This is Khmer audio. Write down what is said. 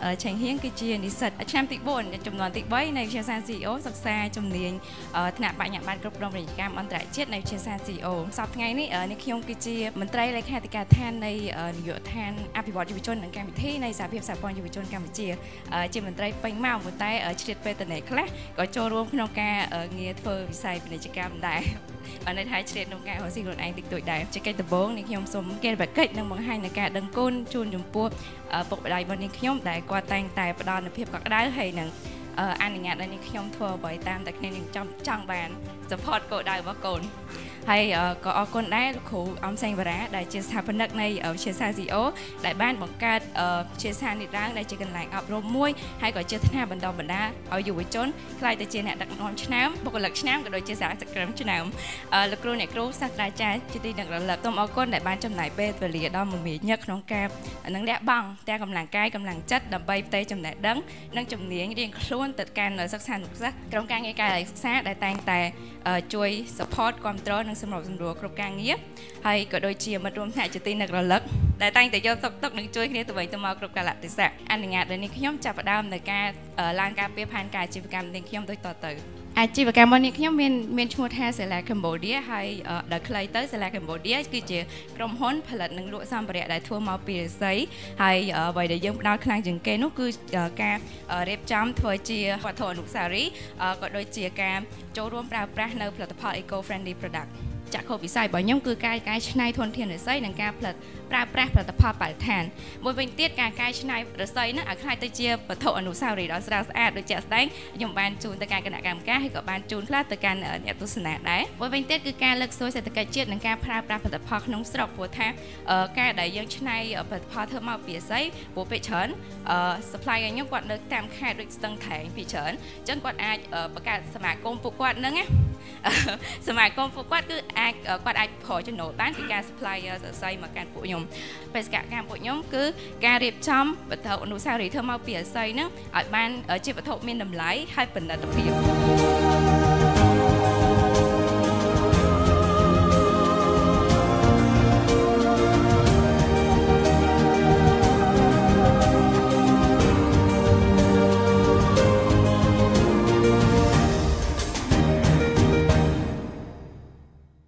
tranh hiến cái chia đi sật trăm tỷ bồn chấm nón tỷ bấy này trên sàn CEO sắp xa chấm liền nạp bạn nhận ban group đồng cam anh tại chết này trên sàn CEO sắp ngày ní ở những khiông cái chia mình trai lại khai cả than này nhựa than apivot du chôn cam thi này sản phẩm sản phẩm du chôn cam chia chỉ mình trai bánh màu một tay ở chết về tuần này khác có cho luônក្នុងការងារធ្វើវិស័យពាណិជ្ជកម្មដែរបានន័យថាជ្រៀតក្នុងការរកស៊ីខ្លួនឯងតិចតួចដែរជាកិច្ចដំបូងនេះខ្ញុំសូមគេបកិច្ចនឹងបង្ហាញនៅការដឹងគុណជូនចំពោះពុកម្ដាយរបស់នាងខ្ញុំដែលគាត់តែងតែផ្ដល់នូវភាពកក់ក្ដៅហើយនឹងអនុញ្ញាតឲ្យនាងខ្ញុំធ្វើអ្វីតាមតែគ្នានាងចង់បាន support គោលដៅរបស់កូនហើយក៏អរគុណដែរលោកគ្រូអំសេងបារ៉ាដែលជាស្ថាបនិកនៃវិទ្យាសាស្ត្រ CEO ដែលបានបង្កើតវិទ្យាសាស្ត្រនេះឡើងដែលជាកន្លែងអប់រំមួយហើយក៏ជាថ្នាក់បណ្ដុះបណ្ដាលឲ្យយុវជនខ្លាយទៅជាអ្នកដឹកនាំឆ្នាំបុគ្គលិកឆ្នាំក៏ដូចជាសហគ្រិនឆ្នាំលោកគ្រូអ្នកគ្រូសាស្ត្រាចារ្យជាទីនឹងរលឹកសូមអរគុណដែលបានចំណាយពេលវេលាដល់មមាញឹកក្នុងការនឹងលះបង់ទាំងកម្លាំងកាយកម្លាំងចិត្តដើម្បីផ្ទេរចំណេះដឹងនិងជំនាញរៀងខ្លួនទៅកាន់សិក្សានុសិស្សក្រុមការងារការសិក្សាដែលតែងតែជួយ support គ្រប់គ្រងនិងសម្របសម្រួលគ្រប់ការងារហើយក៏ដូចជាមិត្តរួមថ្នាក់ជាទីនឹករលឹកដែលតែងតែយកសុខទុក្ខនិងជួយគ្នាទៅវិញទៅមកគ្រប់កាលៈទេសៈអនុញ្ញាតឲ្យនេះខ្ញុំចាប់ផ្ដើមនៅការឡើងការពីផែនការអាជីវកម្មនេះខ្ញុំដូចតទៅអាជីវកម្មរបស់នេះខ្ញុំមានឈ្មោះថា Sela Cambodia ហើយដល់ខ្លីទៅ Sela Cambodia គឺជាក្រុមហ៊ុនផលិតនិងលក់សម្ភារៈដែលធ្វើមកពីឫស្សីហើយអ្វីដែលយើងផ្ដោតខ្លាំងជាងគេនោះគឺការរៀបចំធ្វើជាវត្ថុអនុស្សាវរីយ៍ក៏ដូចជាការចូលរួមប្រើប្រាស់នៅផលិតផល eco friendly product ចាក់ខុសវិស័យរបស់ខ្ញុំគឺការកែច្នៃធនធានឫស្សីនិងការផលិតប្រើប្រាស់ផលិតផលបរិស្ថានមួយវិញទៀតការកែច្នៃឫស្សីនោះឲ្យខ្លាយទៅជាវត្ថុអនុស្សាវរីយ៍ដ៏ស្រស់ស្អាតដូចជាក់ស្ដែងខ្ញុំបានជូនទៅកាន់គណៈកម្មការហើយក៏បានជូនខ្លះទៅកាន់អ្នកទស្សនាដែរមួយវិញទៀតគឺការលើកស្ទួយសេដ្ឋកិច្ចជាតិនិងការប្រើប្រាស់ផលិតផលក្នុងស្រុកព្រោះថាការដែលយើងច្នៃផលិតផលធ្វើមកពីឫស្សីព្រោះពេលច្រើន supply ឲ្យខ្ញុំគាត់នៅតាមខេត្តដូចស្ទឹងត្រែងពីច្រើនអញ្ចឹងគាត់អាចបង្កើតសមាគមពួកគាត់ហ្នឹងណាសមាគមពួកគាត់គឺគាត់អាចប្រចំណូលបានពីការ supply ឫស្សីមកកាន់ពួកខ្ញុំបេសកកម្មពួកខ្ញុំគឺការរៀបចំវត្ថុអនុស្សាវរីយ៍ធ្វើមកពីឫស្សីហ្នឹងឲ្យបានជាវត្ថុមានតម្លៃហើយផលិតភាព